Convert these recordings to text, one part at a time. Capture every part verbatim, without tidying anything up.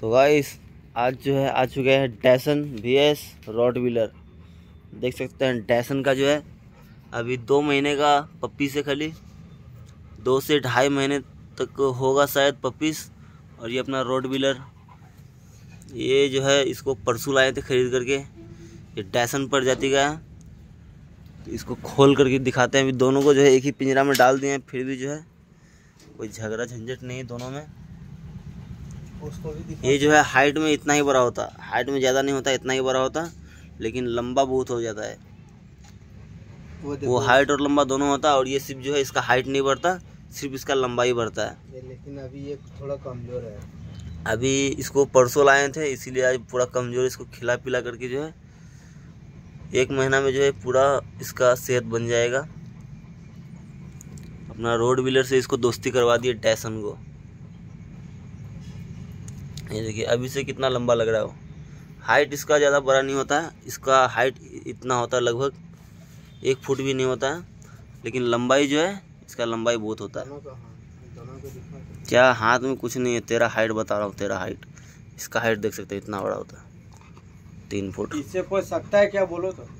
तो गाइस आज जो है आ चुके हैं डैसन वी एस रॉटवीलर। देख सकते हैं डैसन का जो है अभी दो महीने का पप्पी से खाली दो से ढाई महीने तक होगा शायद पप्पीस। और ये अपना रॉटवीलर ये जो है इसको परसों लाए थे खरीद करके। ये डैसन प्रजाति का है। तो इसको खोल करके दिखाते हैं। अभी दोनों को जो है एक ही पिंजरा में डाल दिए हैं, फिर भी जो है कोई झगड़ा झंझट नहीं है दोनों में। उसको भी ये जो है हाइट में इतना ही बड़ा होता, हाइट में ज़्यादा नहीं होता, इतना ही बड़ा होता, लेकिन लंबा बहुत हो जाता है। वो, वो हाइट और लंबा दोनों होता है। और ये सिर्फ जो है इसका हाइट नहीं बढ़ता, सिर्फ इसका लंबाई बढ़ता है। लेकिन अभी ये थोड़ा कमज़ोर है। अभी इसको परसों लाए थे, इसीलिए आज पूरा कमज़ोर। इसको खिला पिला करके जो है एक महीना में जो है पूरा इसका सेहत बन जाएगा। अपना रॉटवीलर से इसको दोस्ती करवा दिए डैसन को। ये देखिए अभी से कितना लंबा लग रहा है। वो हाइट इसका ज़्यादा बड़ा नहीं होता है, इसका हाइट इतना होता है लगभग एक फुट भी नहीं होता है, लेकिन लंबाई जो है इसका लंबाई बहुत होता है। क्या हाथ में कुछ नहीं है, तेरा हाइट बता रहा हूँ, तेरा हाइट। इसका हाइट देख सकते हैं इतना बड़ा होता है, तीन फुट। इससे कोई सकता है क्या बोलो तो?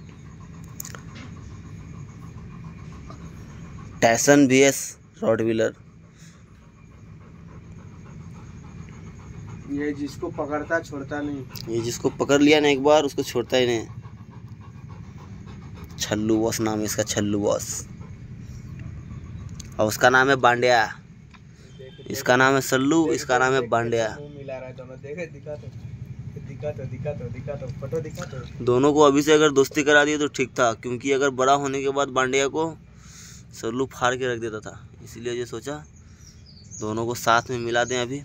Dachshund V S Rottweiler. ये जिसको पकड़ता छोड़ता नहीं। ये जिसको पकड़ लिया ना एक बार उसको छोड़ता ही नहीं। छल्लू बॉस नाम है इसका, छल्लू बॉस। और उसका नाम है बांडिया। इसका नाम है सल्लू, इसका नाम है बांडिया। दोनों को अभी से अगर दोस्ती करा दिए तो ठीक था, क्योंकि अगर बड़ा होने के बाद बांडिया को सल्लू फाड़ के रख देता था। इसीलिए जो सोचा दोनों को साथ में मिला दें अभी।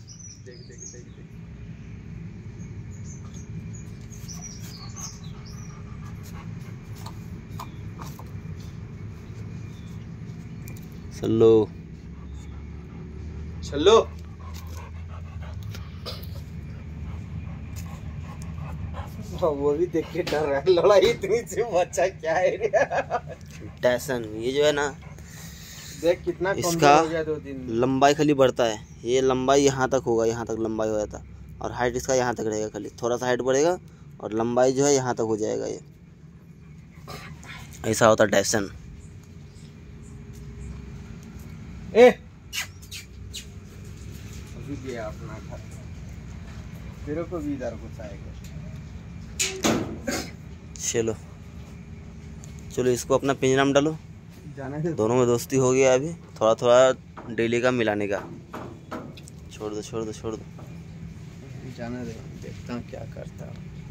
सल्लू चलो वो भी देख के डर रहा है। लड़ाई इतनी से बच्चा क्या है। डैसन ये जो है ना देख कितना इसका हो गया दो दिन। लंबाई खाली बढ़ता है। ये लंबाई यहाँ तक होगा, यहाँ तक लंबाई हो जाता, और हाइट इसका यहाँ तक रहेगा। खाली थोड़ा सा हाइट बढ़ेगा और लंबाई जो है यहाँ तक हो जाएगा। ये ऐसा होता डैसन। ए अभी गया अपना घर, तेरे को भी इधर घुसाएगा। चलो चलो इसको अपना पिंजरा में डालो। जाना है दोनों में दोस्ती हो गया। अभी थोड़ा थोड़ा डेली का मिलाने का। छोड़ दो छोड़ दो छोड़ दो जाना दे, देखता हूँ क्या करता हूँ।